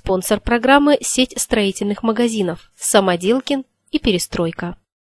Спонсор программы – сеть строительных магазинов «Самоделкин» и «Перестройка».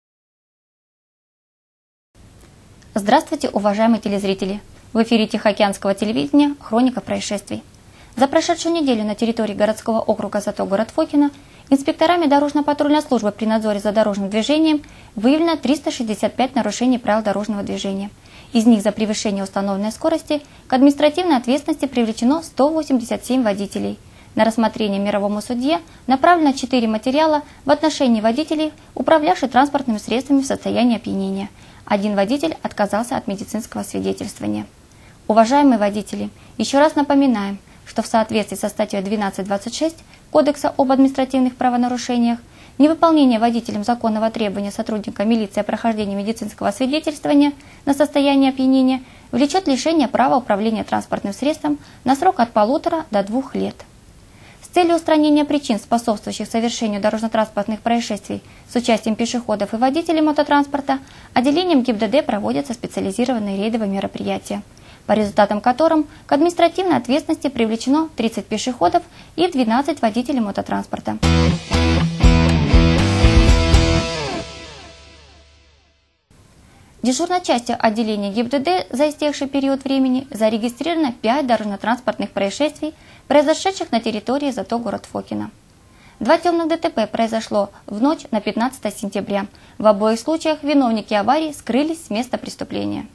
Здравствуйте, уважаемые телезрители! В эфире Тихоокеанского телевидения «Хроника происшествий». За прошедшую неделю на территории городского округа Зато город Фокино инспекторами дорожно-патрульной службы при надзоре за дорожным движением выявлено 365 нарушений правил дорожного движения. Из них за превышение установленной скорости к административной ответственности привлечено 187 водителей. На рассмотрение мировому судье направлено 4 материала в отношении водителей, управлявших транспортными средствами в состоянии опьянения. Один водитель отказался от медицинского свидетельствования. Уважаемые водители, еще раз напоминаем, что в соответствии со статьей 12.26 Кодекса об административных правонарушениях невыполнение водителем законного требования сотрудника милиции о прохождении медицинского свидетельствования на состояние опьянения влечет лишение права управления транспортным средством на срок от 1,5 до 2 лет. С целью устранения причин, способствующих совершению дорожно-транспортных происшествий с участием пешеходов и водителей мототранспорта, отделением ГИБДД проводятся специализированные рейдовые мероприятия, по результатам которым к административной ответственности привлечено 30 пешеходов и 12 водителей мототранспорта. В дежурной части отделения ГИБДД за истекший период времени зарегистрировано 5 дорожно-транспортных происшествий, произошедших на территории Зато город Фокино. 2 темных ДТП произошло в ночь на 15 сентября. В обоих случаях виновники аварии скрылись с места преступления.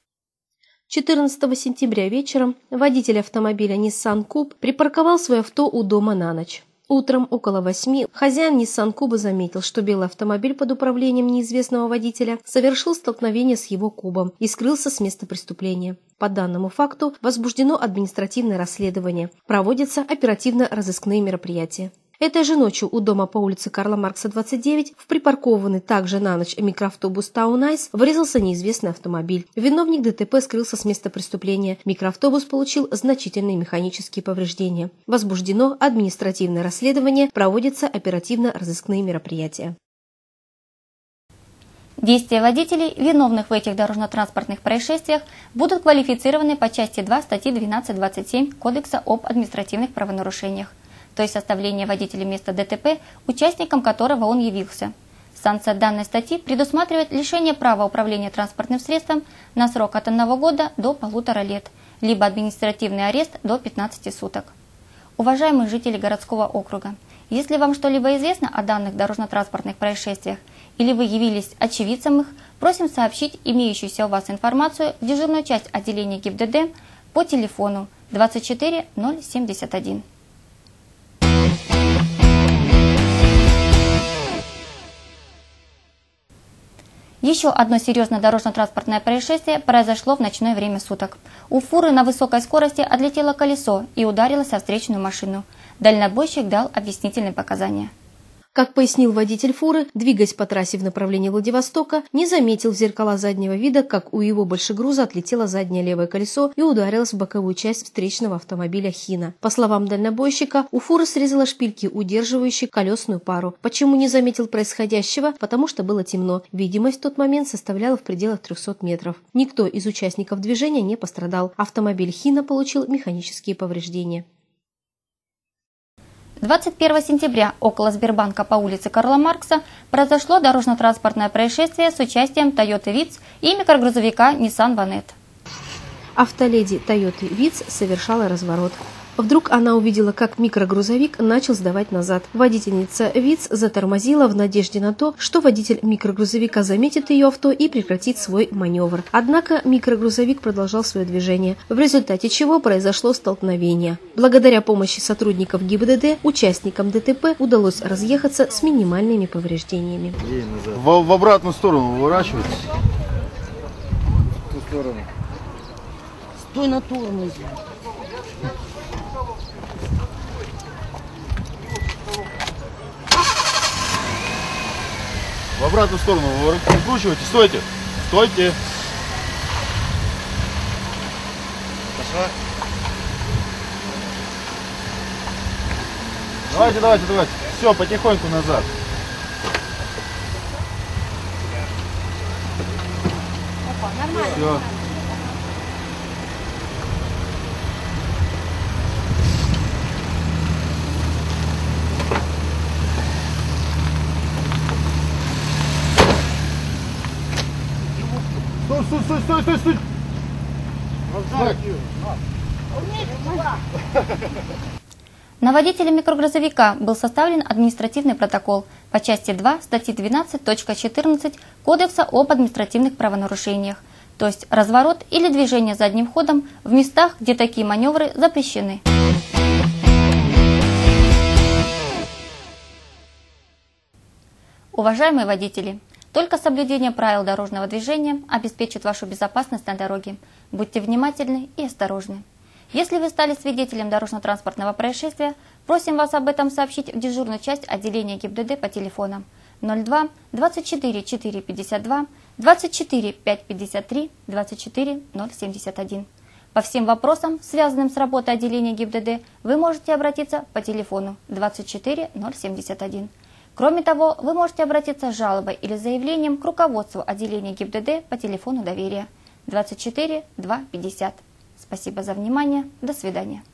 14 сентября вечером водитель автомобиля Nissan Cube припарковал свое авто у дома на ночь. Утром около 8 хозяин Nissan Cube заметил, что белый автомобиль под управлением неизвестного водителя совершил столкновение с его кубом и скрылся с места преступления. По данному факту возбуждено административное расследование. Проводятся оперативно-розыскные мероприятия. Этой же ночью у дома по улице Карла Маркса, 29, в припаркованный также на ночь микроавтобус Town Ice врезался неизвестный автомобиль. Виновник ДТП скрылся с места преступления. Микроавтобус получил значительные механические повреждения. Возбуждено административное расследование, проводятся оперативно-розыскные мероприятия. Действия водителей, виновных в этих дорожно-транспортных происшествиях, будут квалифицированы по части 2 статьи 12.27 Кодекса об административных правонарушениях, то есть оставление водителя места ДТП, участником которого он явился. Санкция данной статьи предусматривает лишение права управления транспортным средством на срок от 1 года до 1,5 лет, либо административный арест до 15 суток. Уважаемые жители городского округа, если вам что-либо известно о данных дорожно-транспортных происшествиях или вы явились очевидцем их, просим сообщить имеющуюся у вас информацию в дежурную часть отделения ГИБДД по телефону 24 071. Еще одно серьезное дорожно-транспортное происшествие произошло в ночное время суток. У фуры на высокой скорости отлетело колесо и ударилось о встречную машину. Дальнобойщик дал объяснительные показания. Как пояснил водитель фуры, двигаясь по трассе в направлении Владивостока, не заметил в зеркала заднего вида, как у его большегруза отлетело заднее левое колесо и ударилось в боковую часть встречного автомобиля Хина. По словам дальнобойщика, у фуры срезало шпильки, удерживающие колесную пару. Почему не заметил происходящего? Потому что было темно. Видимость в тот момент составляла в пределах 300 метров. Никто из участников движения не пострадал. Автомобиль Хина получил механические повреждения. 21 сентября около Сбербанка по улице Карла Маркса произошло дорожно-транспортное происшествие с участием Toyota Vitz и микрогрузовика Nissan Vanette. Автоледи Toyota Vitz совершала разворот. Вдруг она увидела, как микрогрузовик начал сдавать назад. Водительница Vitz затормозила в надежде на то, что водитель микрогрузовика заметит ее авто и прекратит свой маневр. Однако микрогрузовик продолжал свое движение, в результате чего произошло столкновение. Благодаря помощи сотрудников ГИБДД участникам ДТП удалось разъехаться с минимальными повреждениями. В обратную сторону выворачивайтесь. В ту сторону. Стой на тормозе. В обратную сторону выкручивайте. Стойте. Стойте. Пошла. Давайте. Все, потихоньку назад. Опа, нормально. Все. Стой! На водителя микрогрузовика был составлен административный протокол по части 2 статьи 12.14 Кодекса об административных правонарушениях, то есть разворот или движение задним ходом в местах, где такие маневры запрещены. Уважаемые водители, только соблюдение правил дорожного движения обеспечит вашу безопасность на дороге. Будьте внимательны и осторожны. Если вы стали свидетелем дорожно-транспортного происшествия, просим вас об этом сообщить в дежурную часть отделения ГИБДД по телефонам 02 24 452 24 553 24 071. По всем вопросам, связанным с работой отделения ГИБДД, вы можете обратиться по телефону 24 071. Кроме того, вы можете обратиться с жалобой или заявлением к руководству отделения ГИБДД по телефону доверия 24 250. Спасибо за внимание. До свидания.